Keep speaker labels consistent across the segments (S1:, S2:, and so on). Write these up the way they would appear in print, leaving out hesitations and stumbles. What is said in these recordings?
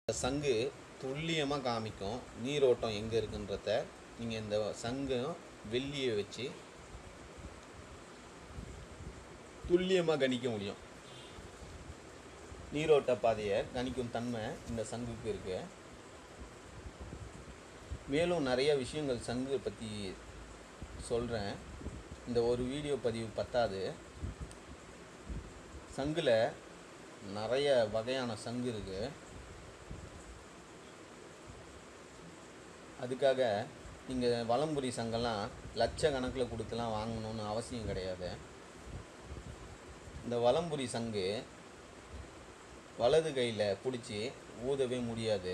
S1: சங்கு துல்லியமாக காமிக்கும் நீரோட்டம் எங்கே இருக்குன்றத. நீங்கள் இந்த சங்கும் வெள்ளியை வச்சு துல்லியமாக கணிக்க முடியும். நீரோட்ட பாதையை கணிக்கும் தன்மை இந்த சங்குக்கு இருக்கு. மேலும் நிறைய விஷயங்கள் சங்கு பற்றி சொல்கிறேன். இந்த ஒரு வீடியோ பதிவு பத்தாது. சங்கில் நிறைய வகையான சங்கு இருக்குது. அதுக்காக நீங்கள் வலம்புரி சங்கெல்லாம் லட்சக்கணக்கில் கொடுத்துலாம் வாங்கணுன்னு அவசியம் கிடையாது. இந்த வலம்புரி சங்கு வலது கையில் பிடிச்சி ஊதவே முடியாது,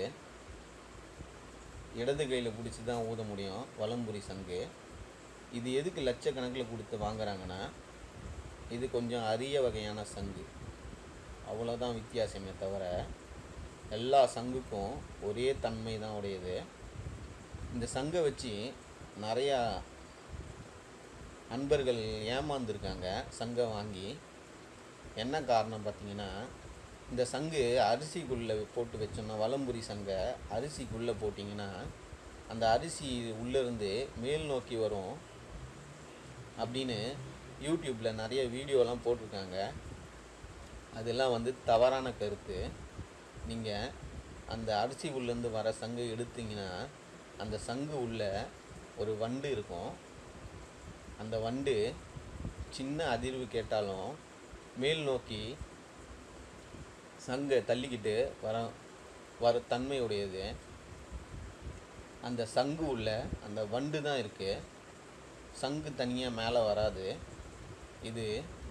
S1: இடது கையில் பிடிச்சி தான் ஊத முடியும் வலம்புரி சங்கு. இது எதுக்கு லட்சக்கணக்கில் கொடுத்து வாங்குறாங்கன்னா, இது கொஞ்சம் அரிய வகையான சங்கு, அவ்வளோதான் வித்தியாசமே தவிர எல்லா சங்குக்கும் ஒரே தன்மை தான் உடையது. இந்த சங்கை வச்சு நிறையா அன்பர்கள் ஏமாந்துருக்காங்க சங்கை வாங்கி. என்ன காரணம் பார்த்தீங்கன்னா, இந்த சங்கு அரிசிக்குள்ளே போட்டு வச்சோம்னா, வலம்புரி சங்கை அரிசிக்குள்ளே போட்டிங்கன்னா அந்த அரிசி உள்ளேருந்து மேல் நோக்கி வரும் அப்படின்னு யூடியூப்பில் நிறைய வீடியோலாம் போட்டிருக்காங்க. அதெல்லாம் தவறான கருத்து. நீங்கள் அந்த அரிசி உள்ளேருந்து வர சங்கு எடுத்தீங்கன்னா, அந்த சங்கு உள்ள ஒரு வண்டு இருக்கும். அந்த வண்டு சின்ன அதிர்வு கேட்டாலும் மேல் நோக்கி சங்கை தள்ளிக்கிட்டு வர தன்மையுடையது. அந்த சங்கு உள்ள அந்த வண்டு தான் இருக்குது, சங்கு தனியாக மேலே வராது. இது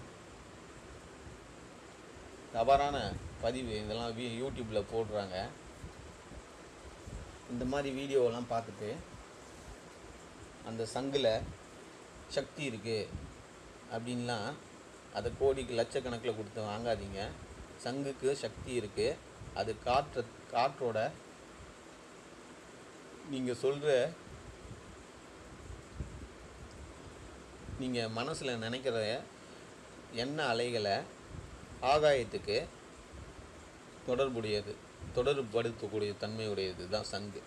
S1: தவறான பதிவு. இதெல்லாம் யூடியூப்பில் போடுறாங்க. இந்த மாதிரி வீடியோவெல்லாம் பார்த்துட்டு அந்த சங்கில் சக்தி இருக்குது அப்படின்லாம் அதை கோடிக்கு லட்சக்கணக்கில் கொடுத்து வாங்காதீங்க. சங்குக்கு சக்தி இருக்குது. அது காற்றோட நீங்கள் சொல்கிற நீங்கள் மனசில் நினைக்கிற எண்ணெய் அலைகளை ஆகாயத்துக்கு தொடர்புபடுத்தக்கூடிய தன்மையுடையது தான் சங்கு.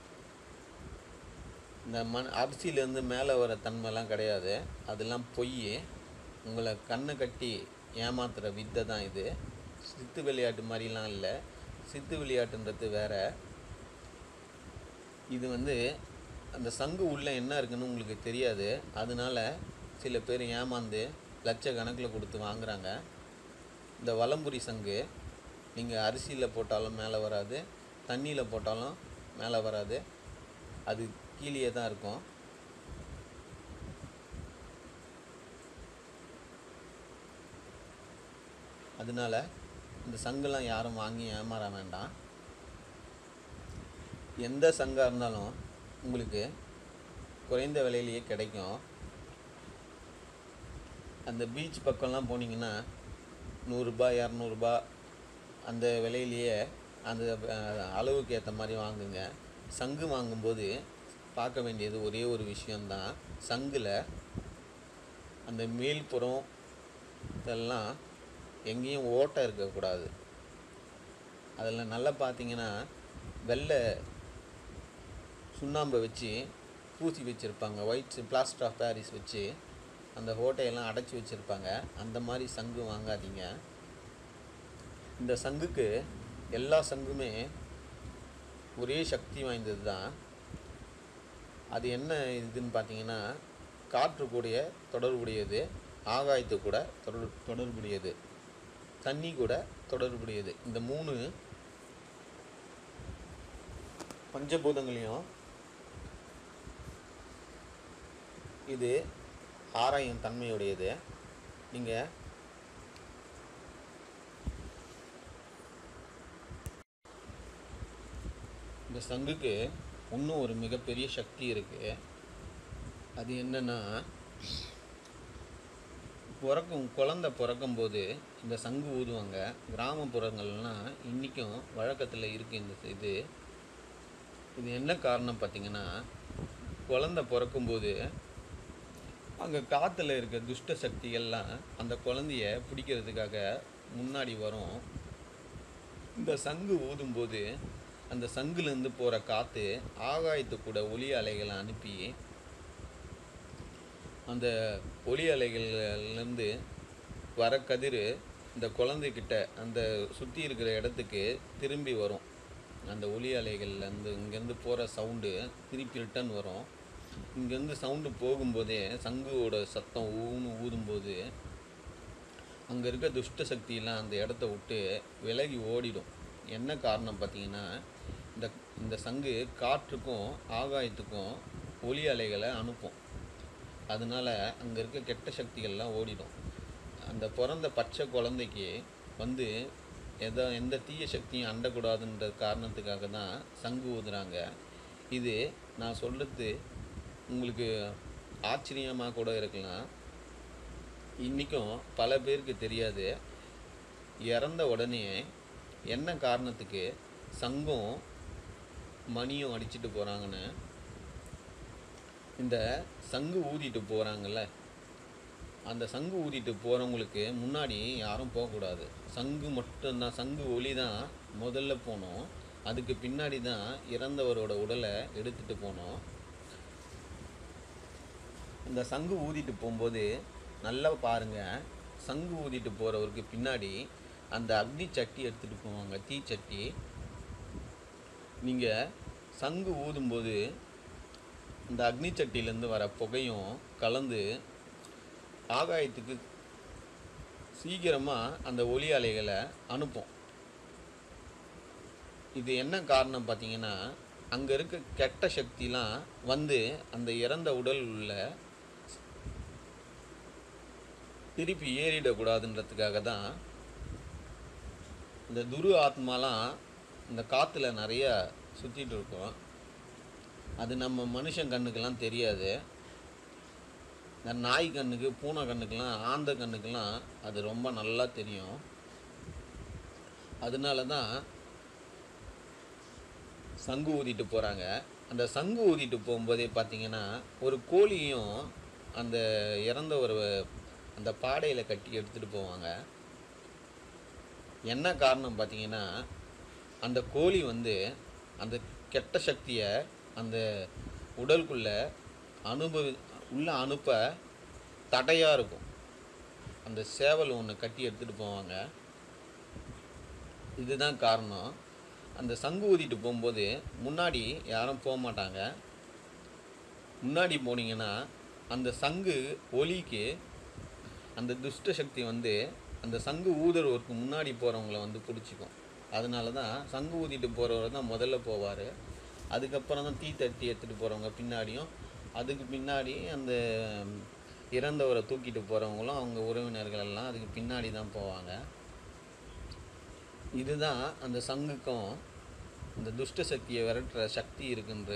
S1: இந்த அரிசியிலேருந்து மேலே வர தன்மைலாம் கிடையாது. அதெல்லாம் பொய். உங்களை கண்ணை கட்டி ஏமாத்துகிற வித்தை தான் இது. சித்து விளையாட்டு மாதிரிலாம் இல்லை. சித்து விளையாட்டுன்றது வேறு. இது அந்த சங்கு உள்ளே என்ன இருக்குன்னு உங்களுக்கு தெரியாது. அதனால சில பேர் ஏமாந்து லட்சக்கணக்கில் கொடுத்து வாங்குகிறாங்க. இந்த வலம்புரி சங்கு நீங்கள் அரிசியில் போட்டாலும் மேலே வராது, தண்ணியில் போட்டாலும் மேலே வராது, அது கீழே தான் இருக்கும். அதனால இந்த சங்கெல்லாம் யாரும் வாங்கி ஏமாற வேண்டாம். எந்த சங்காக இருந்தாலும் உங்களுக்கு குறைந்த விலையிலேயே கிடைக்கும். அந்த பீச் பக்கம்லாம் போனீங்கன்னா 100 ரூபாய் 200 ரூபாய் அந்த விலையிலேயே அந்த அளவுக்கு ஏற்ற மாதிரி வாங்குங்க. சங்கு வாங்கும்போது பார்க்க வேண்டியது ஒரே ஒரு விஷயந்தான். சங்கில் அந்த மேல்புறம் இதெல்லாம் எங்கேயும் ஓட்டை இருக்கக்கூடாது. அதில் நல்லா பார்த்தீங்கன்னா வெள்ளை சுண்ணாம்பை வச்சு பூசி வச்சுருப்பாங்க. ஒயிட் பிளாஸ்டர் ஆஃப் பாரிஸ் வச்சு அந்த ஓட்டையெல்லாம் அடைச்சி வச்சுருப்பாங்க. அந்த மாதிரி சங்கு வாங்காதீங்க. இந்த சங்குக்கு எல்லா சங்குமே ஒரே சக்தி வாய்ந்தது தான். அது என்ன இதுன்னு பார்த்தீங்கன்னா, காற்று கூடிய தொடர்புடையது, ஆகாயத்து கூட தொடர்புடையது, தண்ணி கூட தொடர்புடையது. இந்த 3 பஞ்சபூதங்களையும் இது ஆராயும் தன்மையுடையது. நீங்கள் இந்த சங்குக்கு இன்னும் ஒரு மிகப்பெரிய சக்தி இருக்குது. அது என்னென்னா, குழந்தை பிறக்கும்போது இந்த சங்கு ஊதுவாங்க. கிராமப்புறங்கள்லாம் இன்றைக்கும் வழக்கத்தில் இருக்குது இந்த இது என்ன காரணம் பார்த்திங்கன்னா, குழந்தை பிறக்கும்போது அங்கே காற்றுல இருக்க துஷ்ட சக்திகள்லாம் அந்த குழந்தைய பிடிக்கிறதுக்காக முன்னாடி வரும். இந்த சங்கு ஊதும்போது அந்த சங்குலேருந்து போகிற காற்று ஆகாயத்து கூட ஒலி அலைகளை அனுப்பி அந்த ஒலி அலைகள்லேருந்து வர கதிர் இந்த குழந்தைக்கிட்ட அந்த சுற்றி இருக்கிற இடத்துக்கு திரும்பி வரும். அந்த ஒலி அலைகள்லேருந்து இங்கேருந்து போகிற சவுண்டு திருப்பி ரிட்டன் வரும். இங்கேருந்து சவுண்டு போகும்போதே சங்குவோட சத்தம் ஊதும்போது அங்கே இருக்க துஷ்ட சக்தியெல்லாம் அந்த இடத்த விட்டு விலகி ஓடிடும். என்ன காரணம் பார்த்தீங்கன்னா, இந்த சங்கு காற்றுக்கும் ஆகாயத்துக்கும் ஒலி அலைகளை அனுப்பும். அதனால் அங்கே இருக்க கெட்ட சக்திகள்லாம் ஓடிடும். அந்த பிறந்த பச்சை குழந்தைக்கு வந்து எந்த தீய சக்தியும் அண்டக்கூடாதுன்ற காரணத்துக்காக தான் சங்கு ஊதுறாங்க. இது நான் சொல்கிறது உங்களுக்கு ஆச்சரியமாக கூட இருக்கலாம். இன்றைக்கும் பல பேருக்கு தெரியாது. இறந்த உடனே என்ன காரணத்துக்கு சங்கும் மணியும் அடிச்சுட்டு போகிறாங்கன்னு. இந்த சங்கு ஊதிட்டு போகிறாங்கல்ல, அந்த சங்கு ஊதிட்டு போகிறவங்களுக்கு முன்னாடி யாரும் போகக்கூடாது. சங்கு மட்டும்தான், சங்கு ஒலி தான் முதல்ல போகணும். அதுக்கு பின்னாடி தான் இறந்தவரோட உடலை எடுத்துகிட்டு போகணும். இந்த சங்கு ஊதிட்டு போகும்போது நல்லா பாருங்கள், சங்கு ஊதிட்டு போகிறவருக்கு பின்னாடி அந்த அக்னி சட்டி எடுத்துகிட்டு போவாங்க, தீச்சட்டி. நீங்கள் சங்கு ஊதும்போது இந்த அக்னி சட்டியிலேருந்து வர புகையும் கலந்து ஆகாயத்துக்கு சீக்கிரமாக அந்த ஒலி அலைகளை அனுப்பும். இது என்ன காரணம் பார்த்தீங்கன்னா, அங்கே இருக்க கெட்ட சக்திலாம் வந்து அந்த இறந்த உடல் உள்ள திருப்பி ஏறிடக்கூடாதுன்றதுக்காக தான். இந்த துரு ஆத்மாலாம் இந்த காற்றுல நிறைய சுற்றிட்டு இருக்கும். அது நம்ம மனுஷன் கண்ணுக்கெல்லாம் தெரியாது. இந்த நாய் கண்ணுக்கு, பூனை கண்ணுக்கெல்லாம், ஆந்த கண்ணுக்கெல்லாம் அது ரொம்ப நல்லா தெரியும். அதனால தான் சங்கு ஊதிட்டு போகிறாங்க. அந்த சங்கு ஊதிட்டு போகும்போதே பார்த்திங்கன்னா, ஒரு கோழியும் அந்த இறந்த ஒரு அந்த பாடையில் கட்டி எடுத்துகிட்டு போவாங்க. என்ன காரணம் பார்த்தீங்கன்னா, அந்த கோழி வந்து அந்த கெட்ட சக்தியை அந்த உடலுக்குள்ளே அனுப்ப தடையாக இருக்கும். அந்த சேவல் ஒன்று கட்டி எடுத்துகிட்டு போவாங்க. இதுதான் காரணம். அந்த சங்கு ஊதிட்டு போகும்போது முன்னாடி யாரும் போக மாட்டாங்க. முன்னாடி போனீங்கன்னா அந்த சங்கு ஒலிக்கு அந்த துஷ்ட சக்தி வந்து அந்த சங்கு ஊதுறவருக்கு முன்னாடி போகிறவங்கள வந்து பிடிச்சிக்கும். அதனால தான் சங்கு ஊதிட்டு போகிறவர் தான் முதல்ல போவார். அதுக்கப்புறம் தான் தீத்தட்டி எடுத்துகிட்டு போகிறவங்க பின்னாடியும், அதுக்கு பின்னாடி அந்த இறந்தவரை தூக்கிட்டு போகிறவங்களும் அவங்க உறவினர்கள் எல்லாம் அதுக்கு பின்னாடி தான் போவாங்க. இதுதான் அந்த சங்குக்கும் இந்த துஷ்ட சக்தியை விரட்டுற சக்தி இருக்குன்று.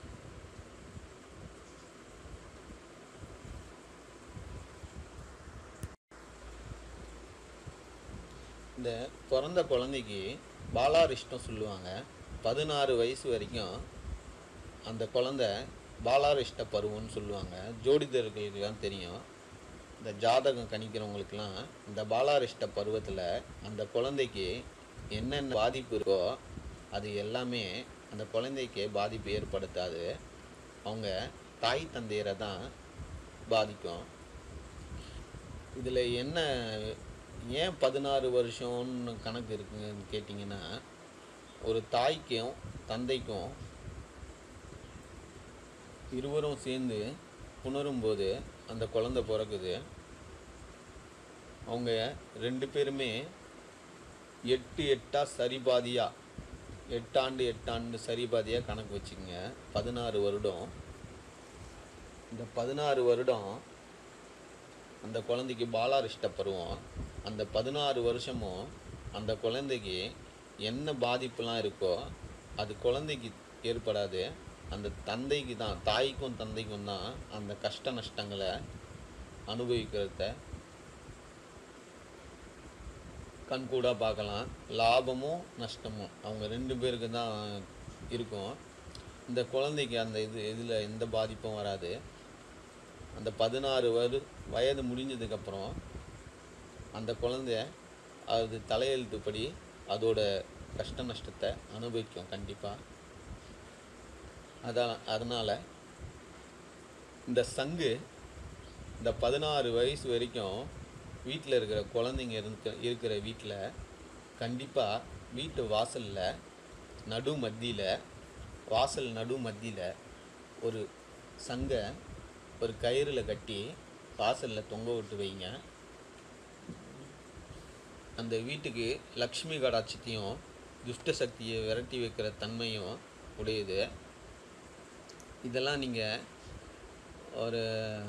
S1: இந்த பிறந்த குழந்தைக்கு பாலாரிஷ்டம் சொல்லுவாங்க. 16 வயசு வரைக்கும் அந்த குழந்தை பாலாரிஷ்ட பருவம்னு சொல்லுவாங்க. ஜோடிதர்களுக்கெல்லாம் தெரியும். இந்த ஜாதகம் கணிக்கிறவங்களுக்கெல்லாம் இந்த பாலாரிஷ்ட பருவத்தில் அந்த குழந்தைக்கு என்னென்ன பாதிப்பு இருக்கோ அது எல்லாமே அந்த குழந்தைக்கு பாதிப்பு ஏற்படுத்தாது. அவங்க தாய் தந்தையரை தான் பாதிக்கும். இதில் என்ன ஏன் 16 வருஷம்னு கணக்கு இருக்குன்னு கேட்டிங்கன்னா, ஒரு தாய்க்கும் தந்தைக்கும் இருவரும் சேர்ந்து புணரும்போது அந்த குழந்தை பிறக்குது. அவங்க 2 பேருமே 8 சரிபாதியாக 8 ஆண்டு சரிபாதியாக கணக்கு வச்சுக்கோங்க. 16 வருடம். இந்த 16 வருடம் அந்த குழந்தைக்கு பாலாரிஷ்ட பருவம். அந்த 16 வருஷமும் அந்த குழந்தைக்கு என்ன பாதிப்புலாம் இருக்கோ அது குழந்தைக்கு ஏற்படாது. அந்த தந்தைக்கு தான், தாய்க்கும் தந்தைக்கும் தான் அந்த கஷ்ட நஷ்டங்களை அனுபவிக்கிறத கண்கூடாக பார்க்கலாம். லாபமும் நஷ்டமும் அவங்க 2 பேருக்கு தான் இருக்கும். இந்த குழந்தைக்கு அந்த இதில் எந்த பாதிப்பும் வராது. அந்த 16 வயது முடிஞ்சதுக்கப்புறம் அந்த குழந்தை அது தலையெழுத்துப்படி அதோட கஷ்ட நஷ்டத்தை அனுபவிக்கும் கண்டிப்பாக. அதனால் இந்த சங்கு இந்த 16 வயசு வரைக்கும் வீட்டில் இருக்கிற குழந்தைங்க இருக்கிற வீட்டில் கண்டிப்பாக வீட்டு வாசல் நடு மத்தியில் ஒரு சங்கை ஒரு கயிறில் கட்டி வாசலில் தொங்க விட்டு வைங்க. அந்த வீட்டுக்கு லக்ஷ்மி கடாட்சத்தையும் துஷ்ட சக்தியை விரட்டி வைக்கிற தன்மையும் உடையது. இதெல்லாம் நீங்கள் ஒரு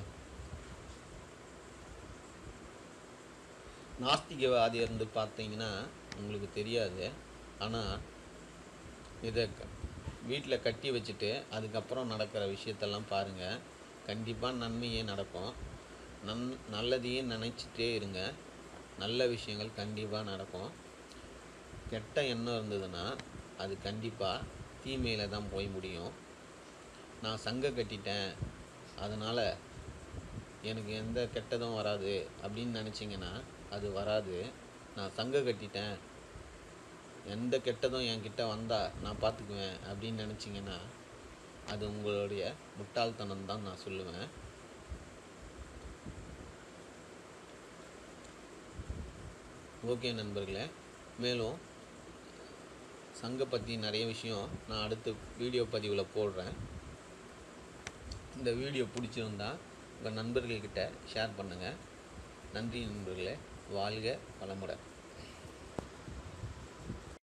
S1: நாஸ்திகவாதி இருந்து பார்த்தீங்கன்னா உங்களுக்கு தெரியாது. ஆனால் இதை வீட்டில் கட்டி வச்சுட்டு அதுக்கப்புறம் நடக்கிற விஷயத்தெல்லாம் பாருங்கள். கண்டிப்பாக நன்மையே நடக்கும். நல்லதையே நினச்சிட்டே இருங்க. நல்ல விஷயங்கள் கண்டிப்பாக நடக்கும். கெட்ட எண்ணம் இருந்ததுன்னா அது கண்டிப்பாக தீமையில் தான் போய் முடியும். நான் சங்கை கட்டிட்டேன் அதனால் எனக்கு எந்த கெட்டதும் வராது அப்படின்னு நினச்சிங்கன்னா அது வராது. நான் சங்கை கட்டிட்டேன், எந்த கெட்டதும் என்கிட்ட வந்தால் நான் பார்த்துக்குவேன் அப்படின்னு நினச்சிங்கன்னா அது உங்களுடைய முட்டாள்தனம் தான் நான் சொல்லுவேன். ஓகே நண்பர்களே, மேலும் சங்கை பற்றி நிறைய விஷயம் நான் அடுத்த வீடியோ பதிவில் போடுறேன். இந்த வீடியோ பிடிச்சிருந்தா உங்கள் நண்பர்கள்கிட்ட ஷேர் பண்ணுங்கள். நன்றி நண்பர்களே. வாழ்க வளமுடன்.